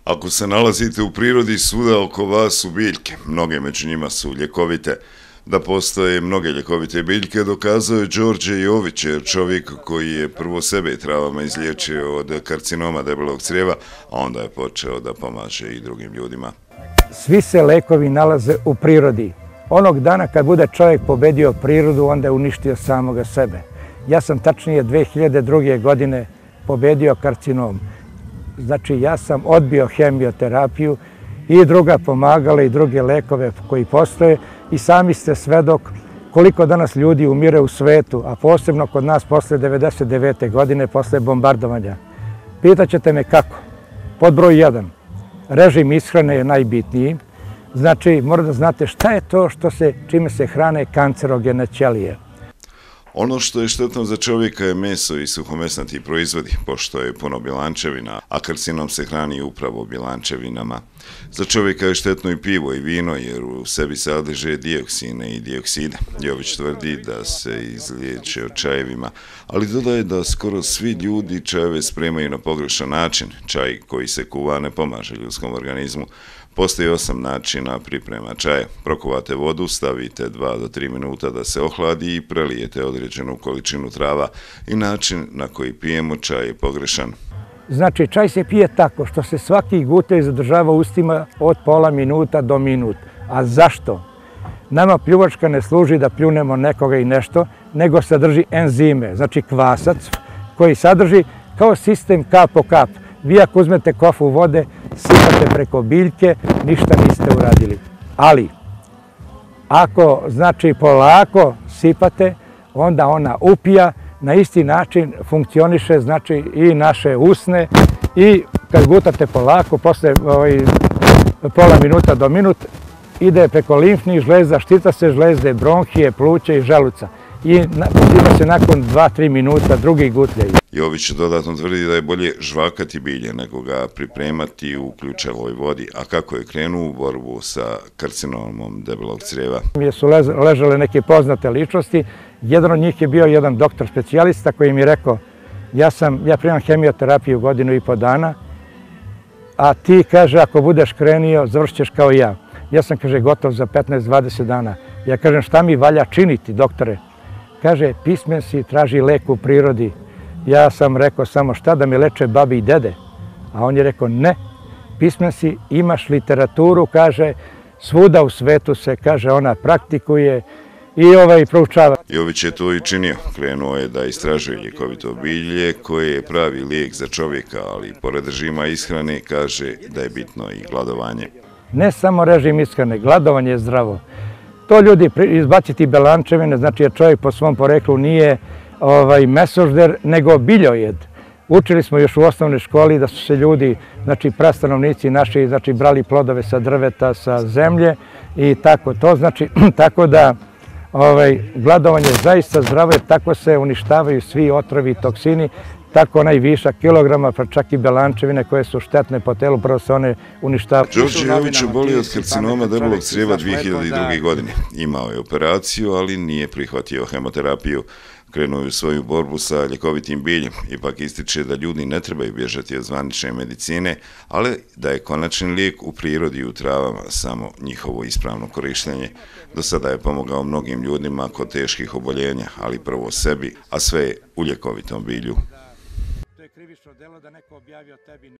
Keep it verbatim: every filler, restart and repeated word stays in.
Ako se nalazite u prirodi, svuda oko vas su biljke, mnoge među njima su ljekovite. Da postoje mnoge ljekovite biljke dokazao je Đorđe Jović, čovjek koji je prvo sebe travama izliječio od karcinoma debelog crijeva, a onda je počeo da pomaže i drugim ljudima. Svi se lekovi nalaze u prirodi. Onog dana kad bude čovjek pobedio prirodu, onda je uništio samoga sebe. Ja sam tačnije dve hiljade druge. godine pobedio karcinom. Znači, ja sam odbio hemioterapiju i druga pomagala i druge lekove koji postoje i sami ste svedok koliko danas ljudi umire u svetu, a posebno kod nas posle devedeset devete. godine, posle bombardovanja. Pitaćete me kako? Pod broj jedan. Režim ishrane je najbitniji. Znači, morate da znate šta je to što se, čime se hrane kancerogene ćelije. Ono što je štetno za čovjeka je meso i suhomesnati proizvodi, pošto je puno bilančevina, a karcinom se hrani upravo bilančevinama. Za čovjeka je štetno i pivo i vino, jer u sebi sadrže dioksine i diokside. Jović tvrdi da se izliječe od čajevima, ali dodaje da skoro svi ljudi čajeve spremaju na pogrešan način. Čaj koji se kuva ne pomaže ljudskom organizmu. Postoji osam načina priprema čaja. Prokuvate vodu, stavite dva do tri minuta da se ohladi i prelijete određenu količinu trava. I način na koji pijemo čaj je pogrešan. Znači, čaj se pije tako što se svaki gutej zadržava ustima od pola minuta do minut. A zašto? Nama pljuvačka ne služi da pljunemo nekoga i nešto, nego sadrži enzime, znači kvasac, koji sadrži kao sistem kap po kap. Vi ako uzmete kofu vode, sipate preko biljke, ništa niste uradili. Ali, ako znači polako sipate, onda ona upija, na isti način funkcioniše znači i naše usne i kad gutate polako, posle ovaj, pola minuta do minut, ide preko limfnih žleza, štita se žlezde, bronhije, pluća i želuca. I ima se nakon dva do tri minuta drugi gutljaj. Jović dodatno tvrdi da je bolje žvakati bilje nego ga pripremati u ključavoj vodi. A kako je krenuo u borbu sa karcinomom debelog crijeva? Su ležale neke poznate ličnosti. Jedan od njih je bio jedan doktor specijalista koji mi je rekao ja, sam, ja primam hemioterapiju godinu i po dana, a ti, kaže, ako budeš krenio, završit ćeš kao ja. Ja sam, kaže, gotov za petnaest do dvadeset dana. Ja kažem, šta mi valja činiti, doktore? Kaže, pismen si, traži lek u prirodi. Ja sam rekao samo šta da me leče babi i dede. A on je rekao ne, pismen si, imaš literaturu, kaže, svuda u svetu se, kaže, ona praktikuje i ovaj proučava. Jović je to i činio. Krenuo je da istražuje ljekovito bilje koje je pravi lijek za čovjeka, ali pored režima ishrane kaže da je bitno i gladovanje. Ne samo režim ishrane, gladovanje je zdravo. To ljudi izbaciti belančevine, znači jer čovjek po svom poreklu nije ovaj, mesožder, nego biljojed. Učili smo još u osnovnoj školi da su se ljudi, znači prastanovnici naši, znači brali plodove sa drveta, sa zemlje i tako to. Znači, tako da ovaj, gladovanje je zaista zdravo jer tako se uništavaju svi otrovi i toksini, tako onaj višak kilograma, pa čak i belančevine koje su štetne po telu, prvo se one uništavaju. Đorđe Jović obolio od karcinoma debelog crijeva dve hiljade druge. godine. Imao je operaciju, ali nije prihvatio hemoterapiju. Krenuo je u svoju borbu sa ljekovitim biljem. Ipak ističe da ljudi ne trebaju bježati od zvanične medicine, ali da je konačni lijek u prirodi i u travama samo njihovo ispravno korištenje. Do sada je pomogao mnogim ljudima kod teških oboljenja, ali prvo sebi, a sve je u ljekovitom bilju. To je krivično delo da neko objavio tebi